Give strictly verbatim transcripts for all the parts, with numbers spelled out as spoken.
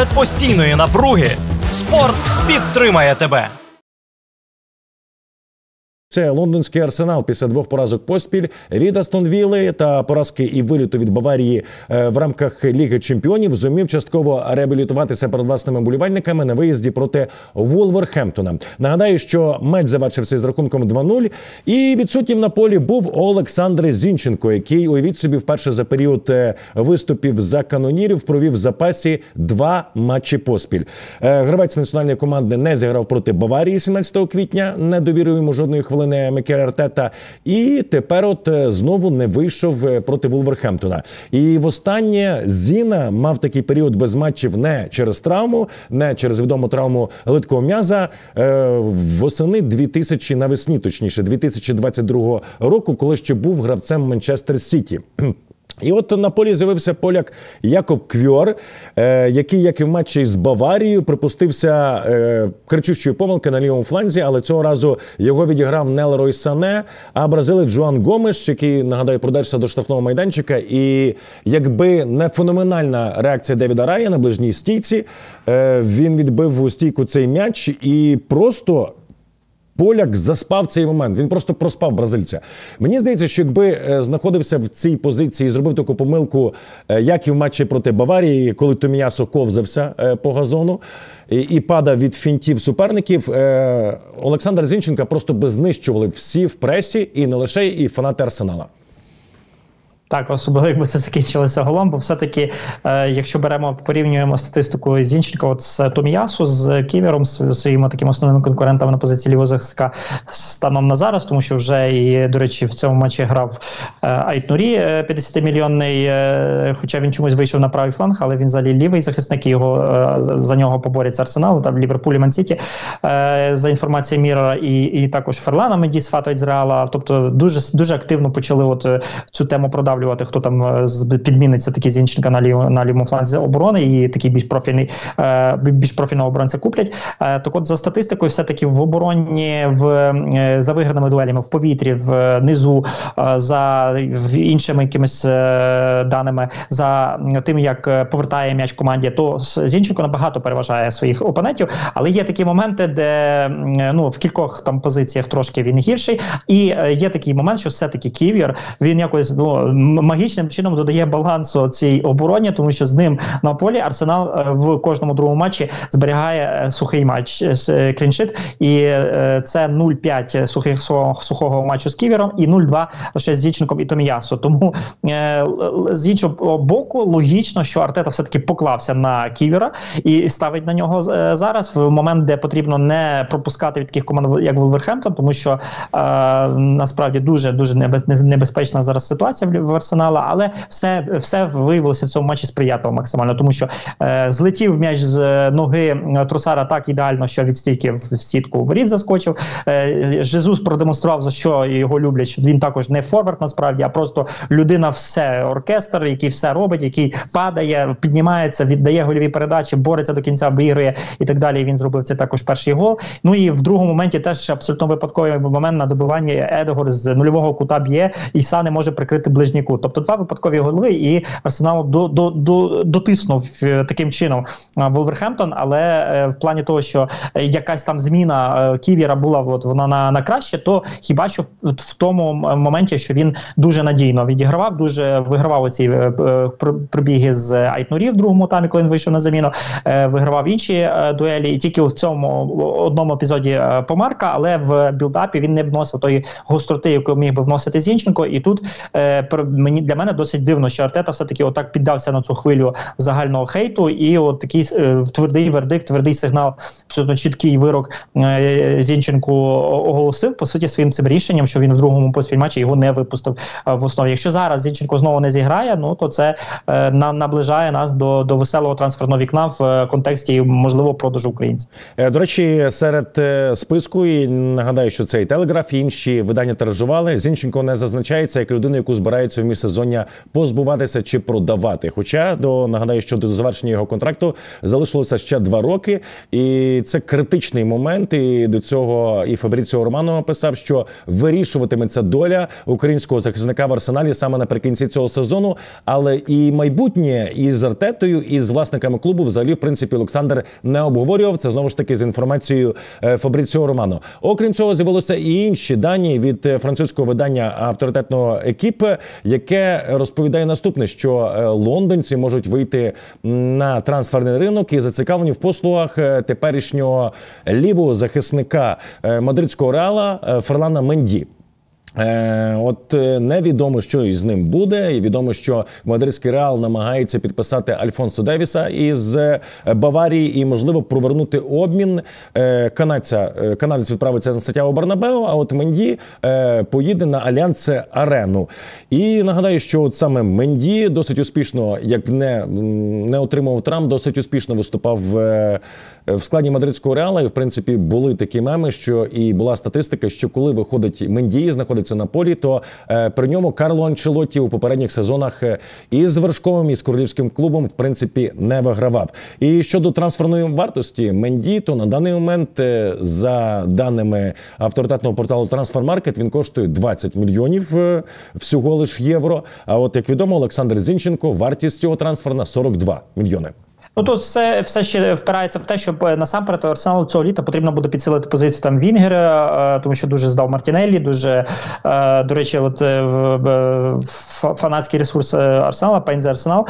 Серед постійної напруги спорт підтримає тебе. Це лондонський Арсенал після двох поразок поспіль від Астон Вілли та поразки і виліту від Баварії в рамках Ліги Чемпіонів зумів частково реабілітуватися перед власними вболівальниками на виїзді проти Вулверхемптона. Нагадаю, що матч завершився з рахунком два нуль, і відсутнім на полі був Олександр Зінченко, який, уявіть собі, вперше за період виступів за канонірів провів в запасі два матчі поспіль. Гравець національної команди не зіграв проти Баварії сімнадцятого квітня, не довірив йому жодної хвилини Мікель Артета, і тепер от знову не вийшов проти Вулверхемптона. І востаннє Зіна мав такий період без матчів не через травму, не через відому травму литкого м'яза, е, восени дві тисячі, навесні точніше, дві тисячі двадцять другого року, коли ще був гравцем Манчестер Сіті. І от на полі з'явився поляк Якоб Квьор, е, який, як і в матчі з Баварією, припустився е, кричущої помилки на лівому фланзі, але цього разу його відіграв не Лерой Сане, а бразилець Жоан Гомеш, який, нагадаю, продерся до штрафного майданчика. І якби не феноменальна реакція Девіда Рая на ближній стійці, е, він відбив у стійку цей м'яч і просто... Поляк заспав цей момент, він просто проспав бразильця. Мені здається, що якби знаходився в цій позиції і зробив таку помилку, як і в матчі проти Баварії, коли Томіясо ковзався по газону і, і падав від фінтів суперників, Олександра Зінченка просто би знищували всі в пресі, і не лише, і фанати Арсенала. Так, особливо, якби це закінчилося голом, бо все-таки, е, якщо беремо, порівнюємо статистику Зінченка от з Томіясу, з Ківером, з своїми такими основними конкурентами на позиції лівого захисника станом на зараз, тому що вже, і, до речі, в цьому матчі грав е, Ait-Nouri, п'ятдесятимільйонний, е, хоча він чомусь вийшов на правий фланг, але він взагалі лівий захисник, і його, е, за нього поборються Арсенал, там Ліверпуль і Ман-Сіті, е, за інформацією Мірора, і, і також Ферлана Менді сватають з Реала, тобто дуже, дуже активно почали от цю тему продавлювати, хто там підміниться такі Зінченка на, лів, на лівому фланзі оборони, і такий більш профільний, більш профільного оборонця куплять. Так от за статистикою все-таки в обороні, в, за виграними дуелями, в повітрі, в низу, за в іншими якимись даними, за тим, як повертає м'яч команді, то Зінченко набагато переважає своїх опонентів, але є такі моменти, де ну, в кількох там позиціях трошки він гірший, і є такий момент, що все-таки Ків'єр, він якось, ну, магічним чином додає балансу цій обороні, тому що з ним на полі Арсенал в кожному другому матчі зберігає сухий матч, кліншит, і це нуль п'ять сухих, сухого матчу з Ківером і нуль два лише з Зінченком і Томіясо. Тому з іншого боку логічно, що Артета все-таки поклався на Ківера і ставить на нього зараз в момент, де потрібно не пропускати від таких команд, як Вулверхемптон, тому що насправді дуже-дуже небезпечна зараз ситуація в Арсенала, але все, все виявилося в цьому матчі сприятливо максимально, тому що е, злетів м'яч з ноги Тросара так ідеально, що від стійки в сітку воріт заскочив. Е, Жезус продемонстрував, за що його люблять, що він також не форвард насправді, а просто людина все, оркестр, який все робить, який падає, піднімається, віддає гольові передачі, бореться до кінця, обігрує і так далі. Він зробив це також перший гол. Ну і в другому моменті теж абсолютно випадковий момент на добиванні Едегор з нульового кута б'є, і Са не може прикрити ближній кут. Тобто два випадкові голи, і Арсенал до, до, до, дотиснув таким чином Вулверхемптон, але в плані того, що якась там зміна Ківєра була, от вона на, на краще, то хіба що в, в тому моменті, що він дуже надійно відігравав, дуже вигравав оці пробіги з Ait-Nouri в другому таймі, коли він вийшов на заміну, вигравав інші дуелі, і тільки в цьому одному епізоді помарка, але в білдапі він не вносив тої гостроти, яку міг би вносити Зінченко, і тут мені, для мене досить дивно, що Артета все-таки отак піддався на цю хвилю загального хейту, і от такий е, твердий вердикт, твердий сигнал, абсолютно чіткий вирок е, Зінченку оголосив, по суті, своїм цим рішенням, що він в другому поспіль матчі його не випустив е, в основі. Якщо зараз Зінченко знову не зіграє, ну то це е, на, наближає нас до, до веселого трансферного вікна в е, контексті, можливо, продажу українців. Е, до речі, серед е, списку, і нагадаю, що це і Телеграф, і інші видання тиражували, Зінченко не зазначається як людина, яку збирається збираються в міжсезоння позбуватися чи продавати. Хоча, до, нагадаю, що до завершення його контракту залишилося ще два роки. І це критичний момент. І до цього і Фабріціо Романо писав, що вирішуватиметься доля українського захисника в Арсеналі саме наприкінці цього сезону. Але і майбутнє із Артетою, і з власниками клубу взагалі, в принципі, Олександр не обговорював. Це, знову ж таки, з інформацією Фабріціо Романо. Окрім цього, з'явилося і інші дані від французького видання авторитетного «Екіп», яке розповідає наступне, що лондонці можуть вийти на трансферний ринок і зацікавлені в послугах теперішнього лівого захисника мадридського Реала Ферлана Менді. Е, от невідомо, що із ним буде, і відомо, що мадридський Реал намагається підписати Альфонсо Девіса із Баварії і, можливо, провернути обмін. Е, канадця, канадець відправиться на Сантьяго Бернабеу, а от Менді е, поїде на Альянс Арену. І нагадаю, що от саме Менді досить успішно, як не, не отримав травм, досить успішно виступав в, в складі мадридського Реала. І, в принципі, були такі меми, що і була статистика, що коли виходить Менді, знаходиться на полі, то е, при ньому Карло Анчелотті у попередніх сезонах е, і з Вершковим, і з королівським клубом, в принципі, не вигравав. І щодо трансферної вартості Менді, то на даний момент, е, за даними авторитетного порталу Transfermarkt, він коштує двадцять мільйонів е, всього лиш євро. А от, як відомо, Олександр Зінченко, вартість цього трансферна сорок два мільйони. Ну, тут все, все ще впирається в те, що насамперед Арсеналу цього літа потрібно буде підсилити позицію там Вінгера, тому що дуже здав Мартінеллі, дуже, до речі, от фанатський ресурс Арсенала, Пейнзе Арсенал,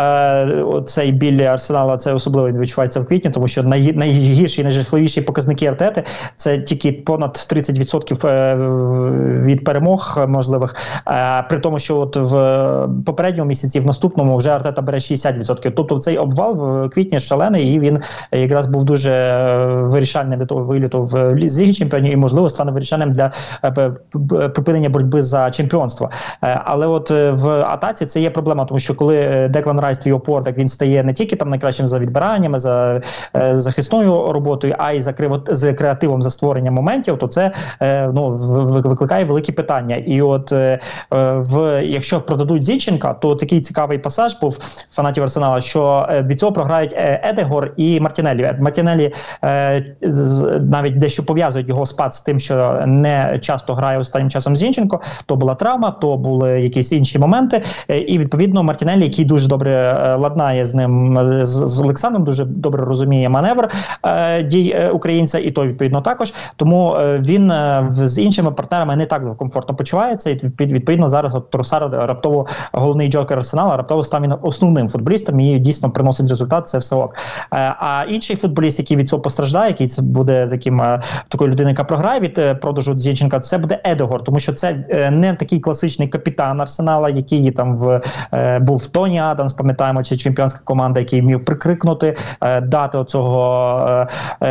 цей біль Арсенала, це особливо відчувається в квітні, тому що най, найгірші, найжахливіші показники Артети – це тільки понад тридцять відсотків від перемог можливих, при тому, що от в попередньому місяці, в наступному вже Артета бере шістдесят відсотків. Тобто цей обвал в квітні шалений, і він якраз був дуже вирішальним для того виліту в Лізі чемпіонів і, можливо, стане вирішальним для припинення боротьби за чемпіонство. Але от в атаці це є проблема, тому що коли Деклан Райс, твій опор, він стає не тільки там найкращим за відбираннями, за захисною роботою, а й за, за креативом, за створенням моментів, то це ну, викликає великі питання. І от в, якщо продадуть Зінченка, то такий цікавий пасаж був фанатів Арсенала, що від цього програють Едегор і Мартінеллі. Мартінеллі е, навіть дещо пов'язують його спад з тим, що не часто грає останнім часом Зінченко. То була травма, то були якісь інші моменти. Е, і, відповідно, Мартінеллі, який дуже добре е, ладнає з ним, з, з Олександром, дуже добре розуміє маневр е, дій е, українця, і той, відповідно, також. Тому е, він е, з іншими партнерами не так комфортно почувається. І, відповідно, зараз от Тросар раптово головний джокер Арсенала, раптово став він основним футболістом і дійсно приносить результат, це все ок. А інший футболіст, який від цього постраждає, який це буде таким такою людиною, яка програє від продажу Зінченка, це буде Едегор, тому що це не такий класичний капітан Арсенала, який там в був Тоні Адамс, пам'ятаємо, чи чемпіонська команда, який міг прикрикнути, дати оцього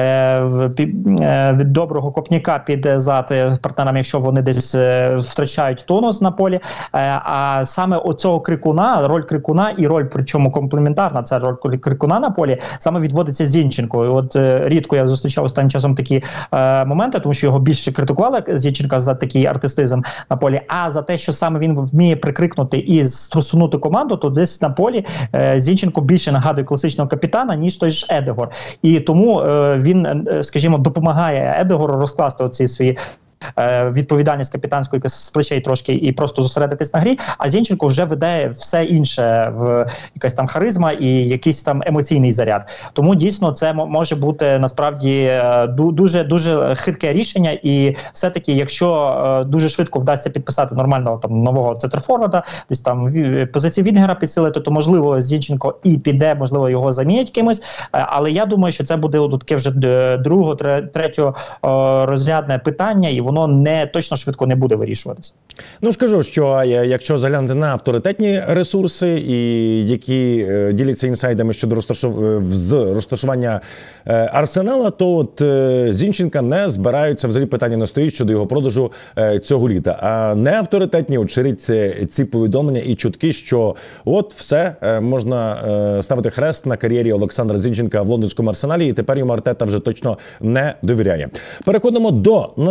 доброго копняка під зад партнерам, якщо вони десь втрачають тонус на полі. А саме оцього крикуна, роль крикуна і роль, причому комплементарна, це роль крикуна на полі, саме відводиться Зінченко. І от е, рідко я зустрічав останнім часом такі е, моменти, тому що його більше критикували Зінченка за такий артистизм на полі, а за те, що саме він вміє прикрикнути і струсунути команду, то десь на полі е, Зінченко більше нагадує класичного капітана, ніж той ж Едегор. І тому е, він, е, скажімо, допомагає Едегору розкласти оці свої відповідальність капітанської з плечей трошки і просто зосередитись на грі, а Зінченко вже веде все інше, в якась там харизма і якийсь там емоційний заряд. Тому дійсно це може бути насправді дуже дуже хитке рішення, і все-таки, якщо дуже швидко вдасться підписати нормального там нового центрфорварда, десь там позиції Вінгера підсилити, то можливо Зінченко і піде, можливо його замінять кимось, але я думаю, що це буде таке вже другого, третього розрядне питання, і воно не точно швидко не буде вирішуватися. Ну, скажу, що якщо заглянути на авторитетні ресурси, і які е, діляться інсайдами щодо розташов... з розташування е, Арсенала, то от е, Зінченка не збираються, взагалі питання не стоїть щодо його продажу е, цього літа. А не авторитетні от ширять ці, ці повідомлення і чутки, що от все, е, можна е, ставити хрест на кар'єрі Олександра Зінченка в лондонському Арсеналі, і тепер йому Артета вже точно не довіряє. Переходимо до наступного поєдинку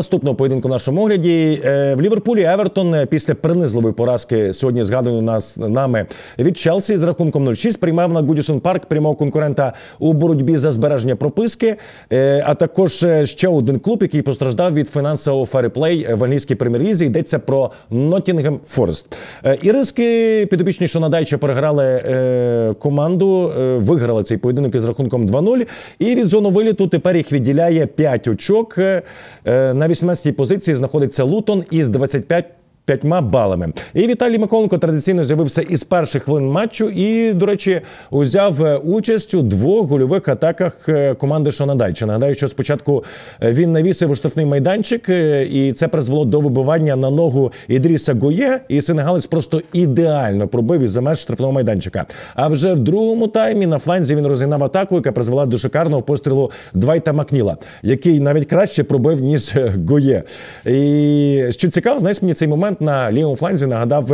поєдинку в нашому огляді. В Ліверпулі Евертон після принизливої поразки сьогодні згаданої нас нами від Челсі з рахунком нуль шість приймав на Гудісон Парк прямого конкурента у боротьбі за збереження прописки, а також ще один клуб, який постраждав від фінансового ферплей в англійській прем'єр-лізі. Йдеться про Ноттінгем Форест. Іриски підопічні Шонадайча переграли команду, виграли цей поєдинок із рахунком два нуль. І від зону виліту тепер їх відділяє п'ять очок. На вісімнадцятій позиції знаходиться Лутон із двадцять п'ять п'ятьма балами. І Віталій Миколенко традиційно з'явився із перших хвилин матчу і, до речі, узяв участь у двох гольових атаках команди Шонадайча. Нагадаю, що спочатку він навісив у штрафний майданчик, і це призвело до вибивання на ногу Ідріса Гое, і сенегалець просто ідеально пробив із-за меж штрафного майданчика. А вже в другому таймі на фланзі він розігнав атаку, яка призвела до шикарного пострілу Двайта Макніла, який навіть краще пробив, ніж Гое. І що цікаво, знаєш, мені цей момент на лівому фланзі нагадав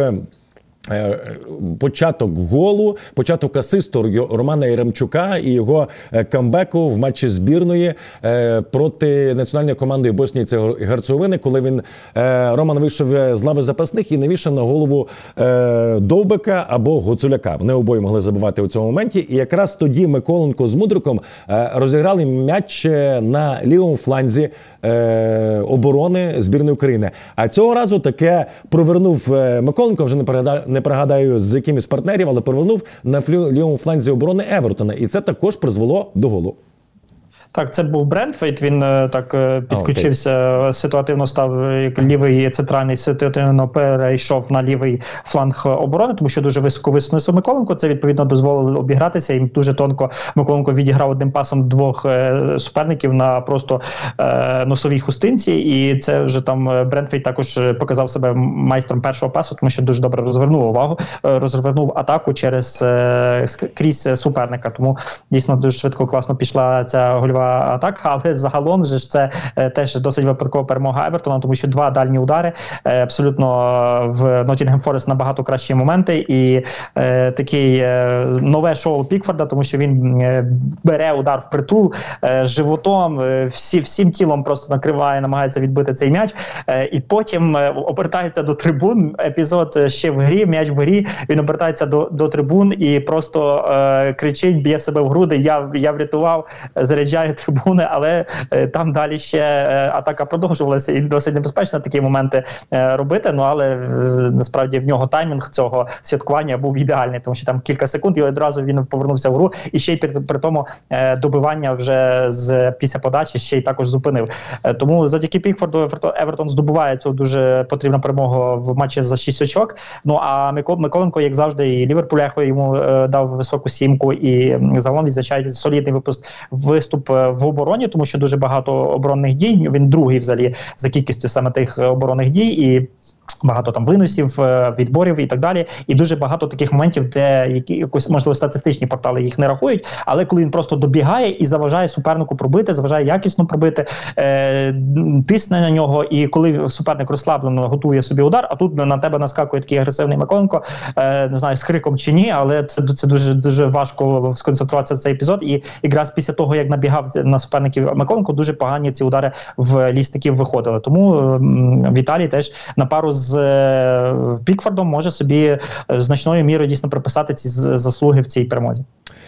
початок голу, початок асисту Романа Яремчука і його камбеку в матчі збірної проти національної команди Боснії та Герцеговини, коли він, Роман, вийшов з лави запасних і навішав на голову Довбика або Гуцуляка. Вони обоє могли забивати у цьому моменті. І якраз тоді Миколенко з Мудриком розіграли м'яч на лівому фланзі оборони збірної України. А цього разу таке провернув Миколенко, вже не перегадав, не пригадаю з якимось партнерів, але повернув на лівому фланзі оборони Евертона. І це також призвело до голу. Так, це був Брентфейт, він так підключився, okay. ситуативно став як лівий центральний, ситуативно перейшов на лівий фланг оборони, тому що дуже високо висунувся Миколенко, це відповідно дозволило обігратися, і дуже тонко Миколенко відіграв одним пасом двох суперників на просто е, носовій хустинці, і це вже там Брентфейт також показав себе майстром першого пасу, тому що дуже добре розвернув увагу, розвернув атаку через е, крізь суперника, тому дійсно дуже швидко, класно пішла ця гольова атака, але загалом же це е, теж досить випадкова перемога Евертона, тому що два дальні удари, е, абсолютно в Ноттінгем Форест набагато кращі моменти, і е, такий е, нове шоу Пікфорда, тому що він е, бере удар впритул, е, животом, е, всі, всім тілом просто накриває, намагається відбити цей м'яч, е, і потім е, обертається до трибун, епізод ще в грі, м'яч в грі, він обертається до, до трибун і просто е, кричить, б'є себе в груди, я, я врятував, заряджає трибуни, але е, там далі ще е, атака продовжувалася, і досить небезпечно такі моменти е, робити, ну але е, насправді в нього таймінг цього святкування був ідеальний, тому що там кілька секунд і одразу він повернувся в гру, і ще й при, при тому е, добивання вже з після подачі ще й також зупинив. Е, тому завдяки Пікфорду Евертон здобуває цю дуже потрібну перемогу в матчі за шість очок. Ну а Миколенко, як завжди, і Ліверпуль йому е, дав високу сімку, і загалом відзначають солідний випуск, виступ в обороні, тому що дуже багато оборонних дій. Він другий взагалі за кількістю саме тих оборонних дій, і багато там виносів, відборів і так далі. І дуже багато таких моментів, де які якось, можливо, статистичні портали їх не рахують, але коли він просто добігає і заважає супернику пробити, заважає якісно пробити, е, тисне на нього, і коли суперник розслаблено готує собі удар, а тут на тебе наскакує такий агресивний Миколенко, е, не знаю, з криком чи ні, але це, це дуже, дуже важко сконцентруватися в цей епізод, і якраз після того, як набігав на суперників Миколенко, дуже погані ці удари в лісників виходили. Тому е, Віталій теж на пару з Пікфордом може собі значною мірою дійсно приписати ці заслуги в цій перемозі.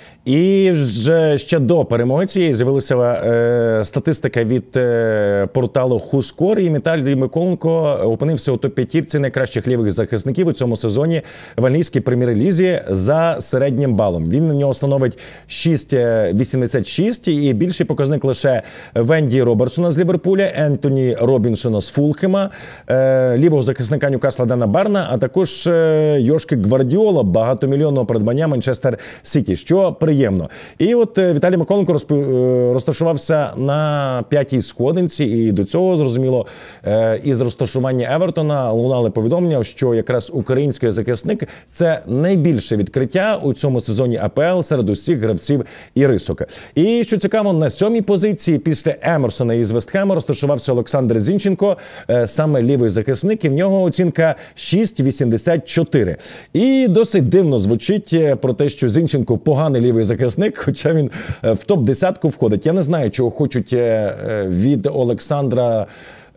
І вже ще до перемоги цієї з'явилася е, статистика від е, порталу Хускор, і Віталій Миколенко опинився у топ-п'ятірці найкращих лівих захисників у цьому сезоні в англійській прем'єр-лізі за середнім балом. Він на нього становить шість вісімдесят шість, і більший показник лише Венді Робертсона з Ліверпуля, Ентоні Робінсона з Фулхема, е, лівого захисника Ньюкасла Дана Барна, а також е, Йошки Гвардіола, багатомільйонного придбання Манчестер Сіті, що приємно. І от Віталій Миколенко розп... розташувався на п'ятій сходинці, і до цього, зрозуміло, із розташування Евертона лунали повідомлення, що якраз український захисник – це найбільше відкриття у цьому сезоні АПЛ серед усіх гравців і рисок. І, що цікаво, на сьомій позиції після Емерсона із Вестхема розташувався Олександр Зінченко, саме лівий захисник, і в нього оцінка шість вісімдесят чотири. І досить дивно звучить про те, що Зінченко поганий лівий захисник, хоча він в топ-десятку входить. Я не знаю, чого хочуть від Олександра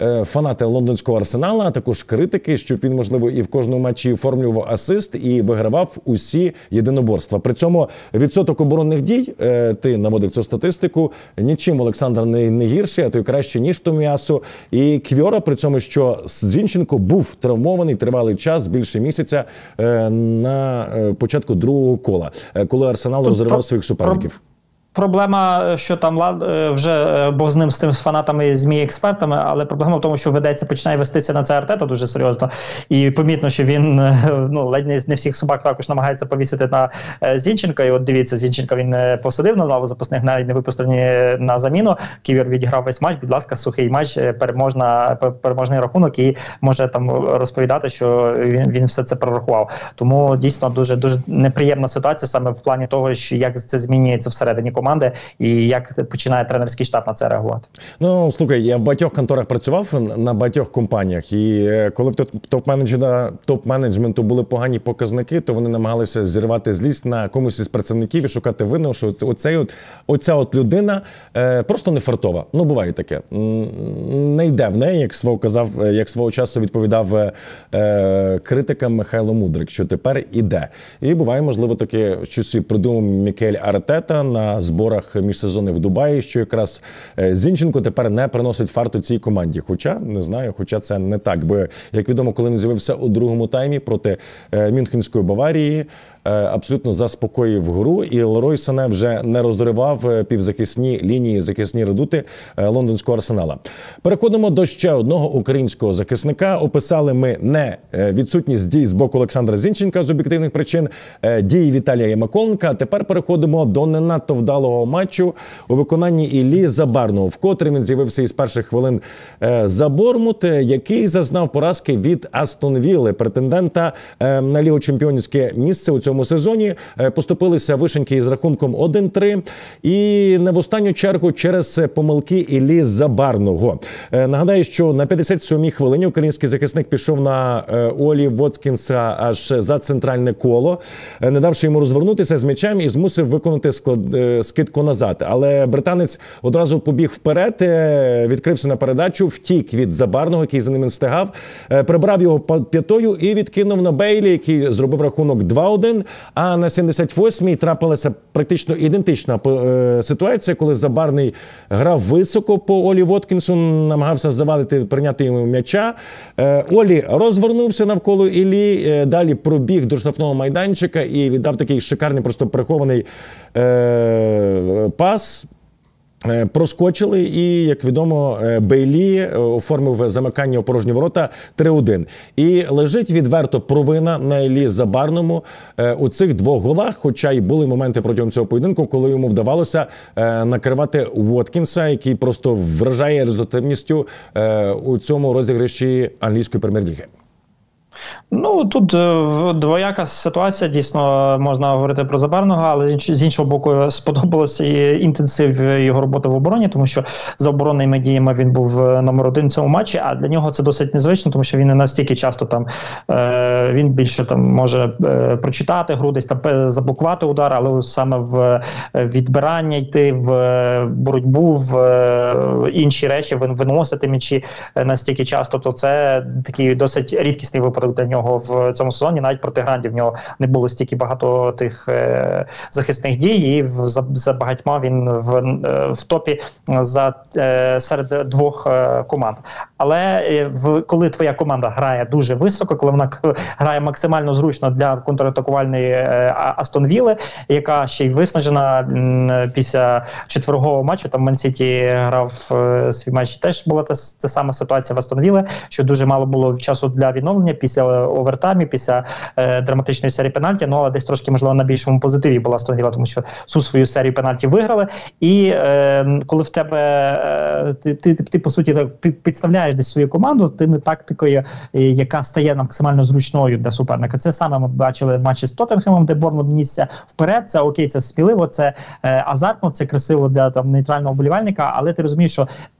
е, фанати лондонського Арсенала, а також критики, щоб він, можливо, і в кожному матчі оформлював асист і вигравав усі єдиноборства. При цьому відсоток оборонних дій, е, ти наводив цю статистику, нічим Олександр не, не гірший, а то й краще, ніж Томіясу. І Квьора, при цьому, що Зінченко був травмований тривалий час, більше місяця, е, на початку другого кола, коли Арсенал розривав своїх суперників. Проблема, що там вже Бог з ним, з тим з фанатами, ЗМІ-експертами, але проблема в тому, що ведеться, починає вестися на це Артета дуже серйозно. І помітно, що він, ну, ледь не, не всіх собак також намагається повісити на Зінченка. І от дивіться, Зінченка він посадив на лаву запасних, навіть не випустив на заміну. Ківер відіграв весь матч, будь ласка, сухий матч, переможна, переможний рахунок, і може там розповідати, що він, він все це прорахував. Тому дійсно дуже, дуже неприємна ситуація саме в плані того, що як це змінюється всередині команди і як починає тренерський штаб на це реагувати. Ну, слухай, я в багатьох конторах працював, на багатьох компаніях, і коли в топ-менеджменту топ-менеджменту були погані показники, то вони намагалися зірвати злість на комусь із працівників і шукати вину, що оцей от, оця от людина е, просто не фартова. Ну, буває таке. Не йде в неї, як свого казав, як свого часу відповідав е, критикам Михайло Мудрик, що тепер іде. І буває, можливо, таке щось придумав Мікель Артета на зборах міжсезонних в Дубаї, що якраз Зінченко тепер не приносить фарту цій команді. Хоча, не знаю, хоча це не так. Бо, як відомо, коли він з'явився у другому таймі проти Мюнхенської Баварії, абсолютно заспокоїв гру, і Лерой Сане вже не розривав півзахисні лінії, захисні редути лондонського Арсенала. Переходимо до ще одного українського захисника. Описали ми не відсутність дій з боку Олександра Зінченка з об'єктивних причин, дії Віталія Ємаколенка. А тепер переходимо до не надто вдалого матчу у виконанні Іллі Забарного, вкотре він з'явився із перших хвилин за Бормут, який зазнав поразки від Астон Вілли, претендента на лігочемпіонське місце у цьому сезоні. Поступилися вишеньки із рахунком один три, і не в останню чергу через помилки Іллі Забарного. Нагадаю, що на п'ятдесят сьомій хвилині український захисник пішов на Олі Воткінса аж за центральне коло, не давши йому розвернутися з м'ячем, і змусив виконати склад, скидку назад. Але британець одразу побіг вперед, відкрився на передачу, втік від Забарного, який за ним не встигав, прибрав його п'ятою і відкинув на Бейлі, який зробив рахунок два один. А на сімдесят восьмій трапилася практично ідентична ситуація, коли Забарний грав високо по Олі Воткінсу, намагався завадити, прийняти йому м'яча. Олі розвернувся навколо Іллі, далі пробіг до штрафного майданчика і віддав такий шикарний, просто прихований пас. Проскочили, і, як відомо, Бейлі оформив замикання у порожні ворота три один. І лежить відверто провина на Іллі Забарному у цих двох голах, хоча й були моменти протягом цього поєдинку, коли йому вдавалося накривати Воткінса, який просто вражає результативністю у цьому розіграші англійської прем'єр-ліги. Ну, тут двояка ситуація, дійсно, можна говорити про Забарного, але з іншого боку сподобалося і інтенсив його роботи в обороні, тому що за оборонними діями він був номер один в цьому матчі, а для нього це досить незвично, тому що він не настільки часто там, е, він більше там може е, прочитати гру, десь там заблокувати удар, але саме в відбирання йти, в боротьбу, в е, інші речі, виносити м'ячі настільки часто, то це такий досить рідкісний випадок для нього в цьому сезоні. Навіть проти Грандів в нього не було стільки багато тих е, захисних дій, і в, за, за багатьма він в, е, в топі за, е, серед двох е, команд. Але е, в, коли твоя команда грає дуже високо, коли вона грає максимально зручно для контратакувальної е, Астон Вілли, яка ще й виснажена м, після четвергового матчу, там Ман-Сіті грав е, свій матч, теж була та, та сама ситуація в Астон Вілли, що дуже мало було часу для відновлення після овертаймі, після е, драматичної серії пенальті, ну, але десь трошки, можливо, на більшому позитиві була Астон Вілла, тому що всю свою серію пенальті виграли, і е, коли в тебе е, ти, ти, ти, ти, по суті, підставляєш десь свою команду тими тактикою, е, яка стає максимально зручною для суперника. Це саме ми бачили в матчі з Тоттенхемом, де Бормут нісся вперед, це окей, це сміливо, це е, азартно, це красиво для там нейтрального вболівальника, але ти розумієш, що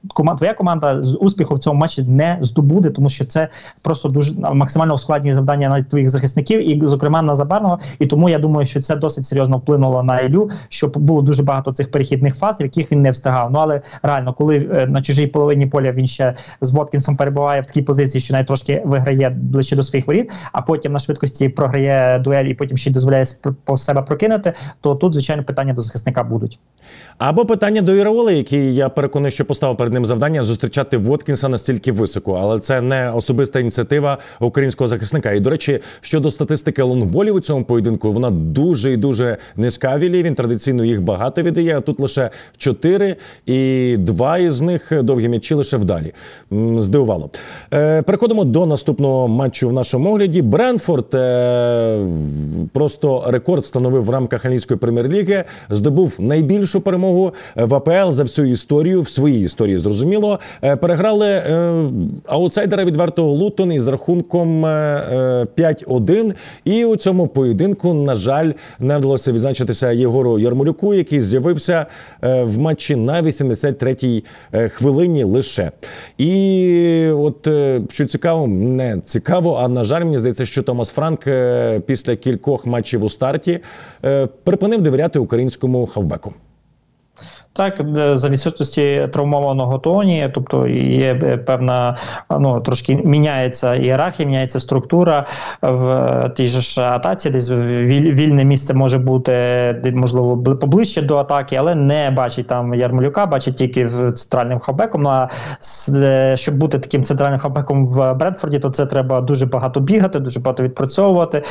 команда, твоя команда з успіху в цьому матчі не здобуде, тому що це просто дуже максимально ускладнює завдання на твоїх захисників, і, зокрема, на Забарного. І тому я думаю, що це досить серйозно вплинуло на Іллю, що було дуже багато цих перехідних фаз, в яких він не встигав. Ну, але реально, коли на чужій половині поля він ще з Воткінсом перебуває в такій позиції, що навіть трошки виграє ближче до своїх воріт, а потім на швидкості програє дуель і потім ще й дозволяє по себе прокинути, то тут, звичайно, питання до захисника будуть. Або питання до Іраули, який, я переконаний, що поставив перед ним завдання зустрічати Воткінса настільки високо. Але це не особиста ініціатива українського захисника. І, до речі, щодо статистики лонгболів у цьому поєдинку, вона дуже і дуже низька в Іллі. Він традиційно їх багато віддає, а тут лише чотири, і два із них довгі м'ячі лише вдалі. Здивувало. Е, переходимо до наступного матчу в нашому огляді. Брентфорд е, просто рекорд встановив в рамках англійської прем'єр-ліги, здобув найбільшу перемогу в АПЛ за всю історію, в своїй історії, зрозуміло. Е, переграли е, аутсайдера відвертого Лутон із рахунком е, п'ять один. І у цьому поєдинку, на жаль, не вдалося відзначитися Єгору Ярмолюку, який з'явився е, в матчі на вісімдесят третій хвилині лише. І от, що цікаво, не цікаво, а на жаль, мені здається, що Томас Франк після кількох матчів у старті припинив довіряти українському хавбеку. Так, за відсутності травмованого Тоні, тобто є певна, ну, трошки міняється ієрархія, міняється структура в тій же ж атаці, десь вільне місце може бути, можливо, поближче до атаки, але не бачить там Ярмолюка, бачить тільки центральним хавбеком. Ну, а щоб бути таким центральним хавбеком в Брентфорді, то це треба дуже багато бігати, дуже багато відпрацьовувати,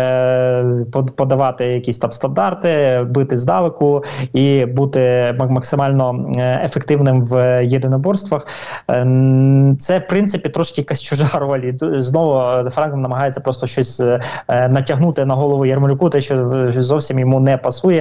подавати якісь там стандарти, бити здалеку і бути максимально ефективним в єдиноборствах. Це, в принципі, трошки якась чужа роль. Знову Франк намагається просто щось натягнути на голову Ярмолюку, те, що зовсім йому не пасує,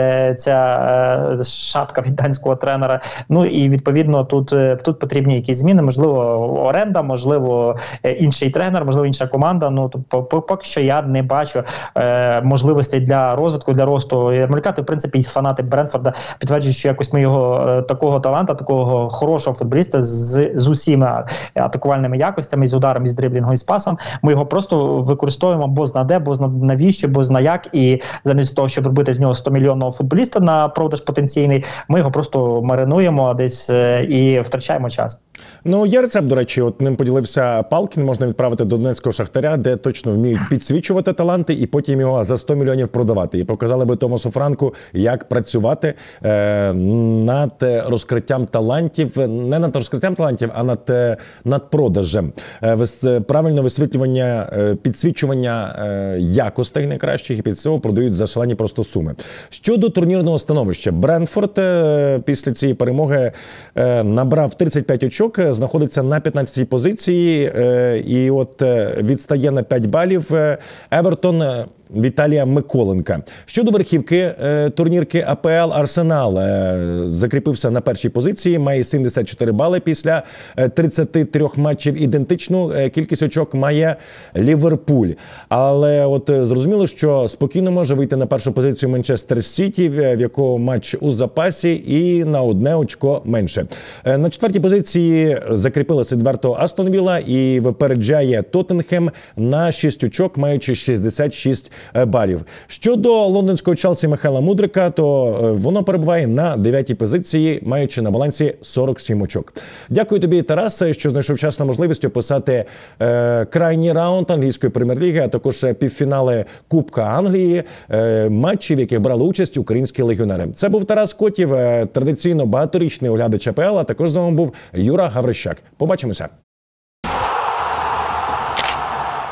ця шапка від данського тренера. Ну і, відповідно, тут, тут потрібні якісь зміни, можливо, оренда, можливо, інший тренер, можливо, інша команда. Ну, поки що я не бачу можливостей для розвитку, для росту Ярмолюка. То, в принципі, фанати Брентфорда підтверджують, що якось ми його, такого таланта, такого хорошого футболіста з, з усіма атакувальними якостями, з ударом, з дриблінгом, і з пасом, ми його просто використовуємо бозна де, бозна навіщо, бозна як, і замість того, щоб робити з нього сто мільйонного футболіста на продаж потенційний, ми його просто маринуємо десь і втрачаємо час. Ну, є рецепт, до речі, от ним поділився Палкін, можна відправити до Донецького Шахтаря, де точно вміють підсвічувати таланти і потім його за сто мільйонів продавати. І показали би Томасу Франку, як працювати е, над розкриттям талантів, не над розкриттям талантів, а над, над продажем. Е, правильне висвітлювання, е, підсвічування е, якостей найкращих, і під цього продають за шалені просто суми. Щодо турнірного становища, Брентфорд е, після цієї перемоги е, набрав тридцять п'ять очок, знаходиться на п'ятнадцятій позиції і от відстає на п'ять балів Евертон Віталія Миколенка. Щодо верхівки турнірки АПЛ, Арсенал закріпився на першій позиції, має сімдесят чотири бали після тридцяти трьох матчів. Ідентичну кількість очок має Ліверпуль. Але от зрозуміло, що спокійно може вийти на першу позицію Манчестер Сіті, в якого матч у запасі, і на одне очко менше. На четвертій позиції закріпилася відверто Астон Вілла і випереджає Тоттенхем на шість очок, маючи шістдесят шість балів. Щодо лондонського Челсі Михайла Мудрика, то воно перебуває на дев'ятій позиції, маючи на балансі сорок сім очок. Дякую тобі, Тарасе, що знайшов час на можливість описати е, крайній раунд англійської прем'єр-ліги, а також півфінали Кубка Англії, е, матчі, в яких брали участь українські легіонери. Це був Тарас Котів, традиційно багаторічний оглядач АПЛ, а також з вами був Юра Гаврищак. Побачимося!